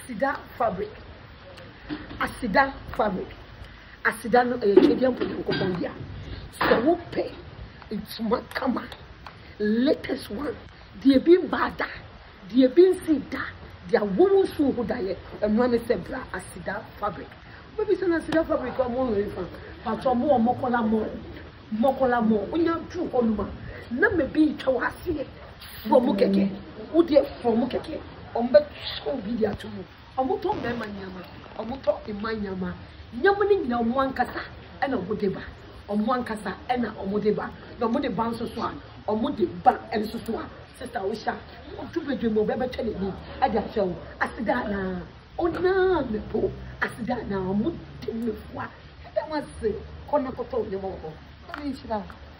ASEDA Fabric. ASEDA Fabric. ASEDA no Canadian Putukopondia. So we pay. It's Makama. Latest one. They been bada. They been sida. They are women who die. And one is a bra ASEDA Fabric. Maybe it's an ASEDA Fabric or more. But some more Makola more. Makola more. When you do Oluma. Na me be Tawasi. From Mukeke. Udi from Mukeke. Ombe so video to mu. Omuto me manyama. Omuto imanyama. Nyamuni na omwankasa ena omudeba. Omwankasa ena omudeba. Na omudeba nso so a omudeba enso so a sister Osha. Otubedwe mo bebe twene ni. Ade achewo. ASEDA na ona mepo. ASEDA na omudemefua. Ede wase kona koto nyemo. Ani shira.